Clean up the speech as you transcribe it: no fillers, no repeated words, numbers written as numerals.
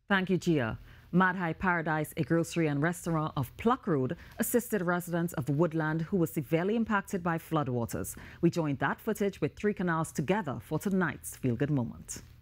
Thank you, Gia. Madhai Paradise, a grocery and restaurant of Pluck Road, assisted residents of Woodland who were severely impacted by floodwaters. We joined that footage with three canals together for tonight's Feel Good Moment.